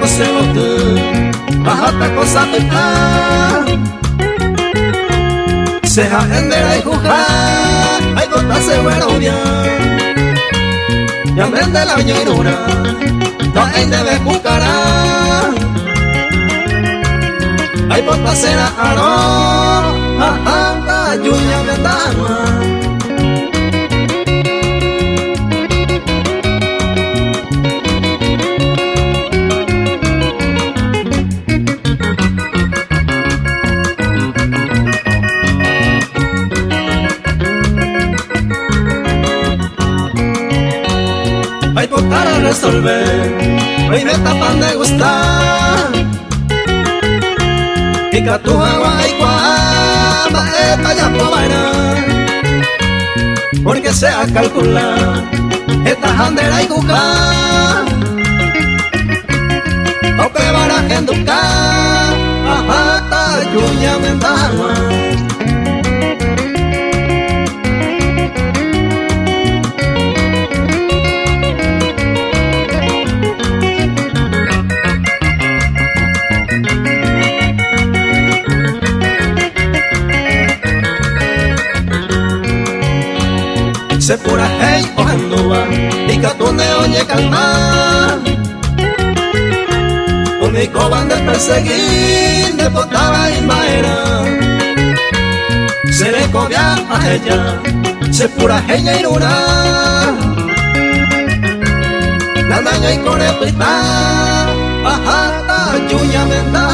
se botu bahata cosa peta se haendera y juja ay bota se bueno bien ya vende la ñorura no hay debe cucara ay bota será aro ajanta yuya vendama ay por para resolver, hoy me tapan de gustar. Y que tu agua y cuama esta ya probará, porque se ha calculado esta jandera y cuca. O que baraje en duca, ajá, ta yuya me dama. Se pura hey ojanduba y catune oye calma único van de perseguir de potaba y maera se le cobia a ella se pura hey iruna la daña y con el pita ajá ta yuya menda